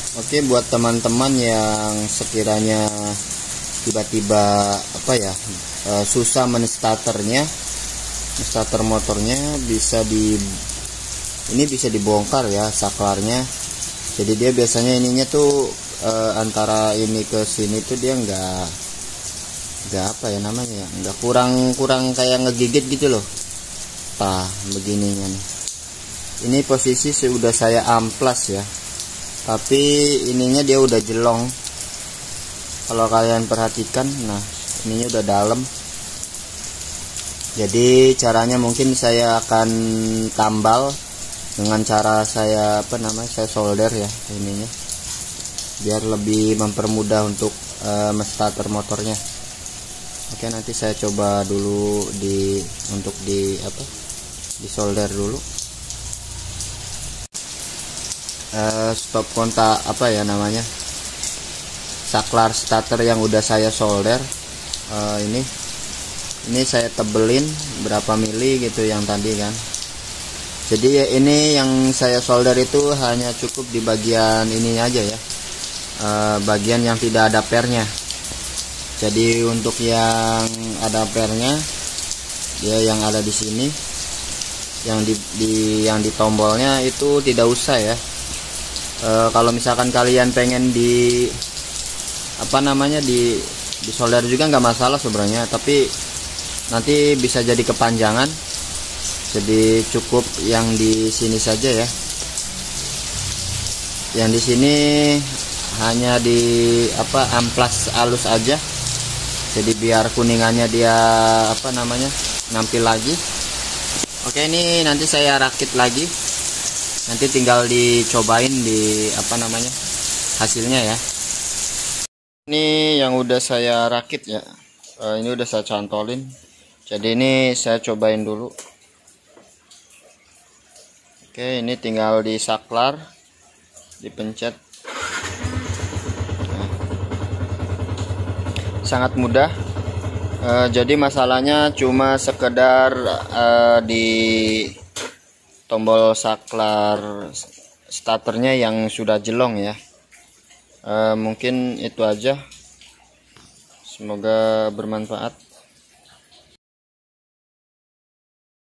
Oke, buat teman-teman yang sekiranya tiba-tiba susah starter motornya, ini bisa dibongkar ya saklarnya. Jadi dia biasanya ininya tuh antara ini ke sini tuh dia nggak nggak kurang kayak ngegigit gitu loh. Begininya nih, ini posisi sudah saya amplas ya, tapi ininya dia udah jelong. Kalau kalian perhatikan, nah ininya udah dalam. Jadi caranya mungkin saya akan tambal dengan cara saya saya solder ya ininya, biar lebih mempermudah untuk starter motornya. Oke, nanti saya coba dulu untuk di solder dulu. Stop kontak saklar starter yang udah saya solder. Ini saya tebelin berapa mili gitu yang tadi kan. Jadi ya, ini yang saya solder itu hanya cukup di bagian ininya aja ya, bagian yang tidak ada pernya. Jadi untuk yang ada pernya, ya yang ada di sini, yang di tombolnya itu tidak usah ya. Kalau misalkan kalian pengen di solder juga nggak masalah sebenarnya, tapi nanti bisa jadi kepanjangan. Jadi cukup yang di sini saja ya. Yang di sini hanya di amplas halus aja. Jadi biar kuningannya dia nampil lagi. Oke, ini nanti saya rakit lagi. Nanti tinggal dicobain hasilnya ya. Ini yang udah saya rakit ya. Ini udah saya cantolin. Jadi ini saya cobain dulu. Oke, ini tinggal di saklar, dipencet. Nah, sangat mudah. Jadi masalahnya cuma sekedar di tombol saklar starternya yang sudah jelong ya. Mungkin itu aja. Semoga bermanfaat.